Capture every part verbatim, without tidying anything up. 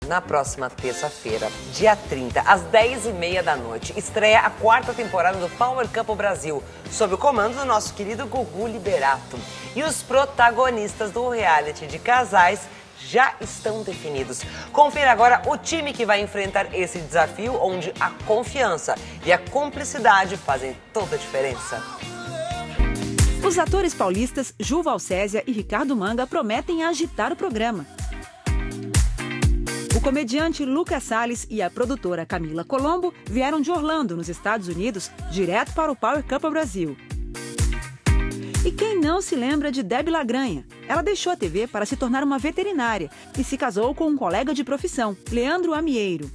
Na próxima terça-feira, dia trinta, às dez e meia da noite, estreia a quarta temporada do Power Couple Brasil, sob o comando do nosso querido Gugu Liberato. E os protagonistas do reality de casais já estão definidos. Confira agora o time que vai enfrentar esse desafio, onde a confiança e a cumplicidade fazem toda a diferença. Os atores paulistas Ju Valcésia e Ricardo Manga prometem agitar o programa. O comediante Lucas Salles e a produtora Camila Colombo vieram de Orlando, nos Estados Unidos, direto para o Power Couple Brasil. E quem não se lembra de Debbie Lagranha? Ela deixou a T V para se tornar uma veterinária e se casou com um colega de profissão, Leandro Amieiro.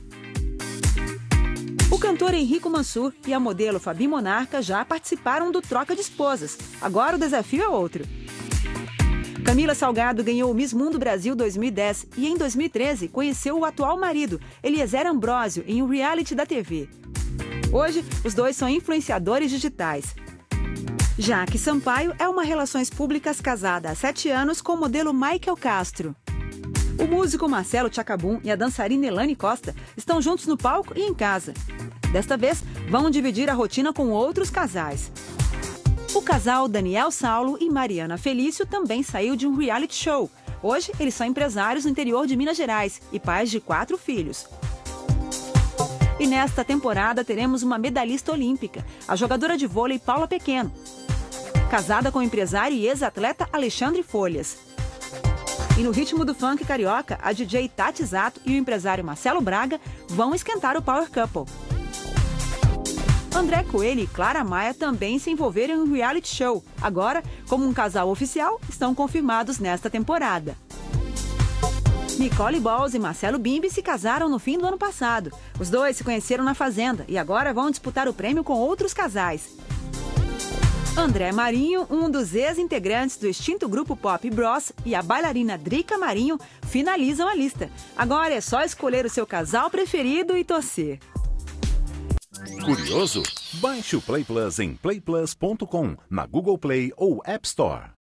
O cantor Henrico Mansur e a modelo Fabi Monarca já participaram do Troca de Esposas. Agora o desafio é outro. Camila Salgado ganhou o Miss Mundo Brasil dois mil e dez e, em dois mil e treze, conheceu o atual marido, Eliezer Ambrosio, em um reality da T V. Hoje, os dois são influenciadores digitais. Jaque Sampaio é uma relações públicas casada há sete anos com o modelo Michael Castro. O músico Marcelo Tchacabum e a dançarina Elane Costa estão juntos no palco e em casa. Desta vez, vão dividir a rotina com outros casais. O casal Daniel Saulo e Mariana Felício também saiu de um reality show. Hoje, eles são empresários no interior de Minas Gerais e pais de quatro filhos. E nesta temporada teremos uma medalhista olímpica, a jogadora de vôlei Paula Pequeno, casada com o empresário e ex-atleta Alexandre Folhas. E no ritmo do funk carioca, a D J Tati Zato e o empresário Marcelo Braga vão esquentar o Power Couple. André Coelho e Clara Maia também se envolveram em um reality show. Agora, como um casal oficial, estão confirmados nesta temporada. Nicole Balls e Marcelo Bimbi se casaram no fim do ano passado. Os dois se conheceram na Fazenda e agora vão disputar o prêmio com outros casais. André Marinho, um dos ex-integrantes do extinto grupo Pop Bros, e a bailarina Drica Marinho finalizam a lista. Agora é só escolher o seu casal preferido e torcer. Curioso? Baixe o Play Plus em play plus ponto com, na Google Play ou App Store.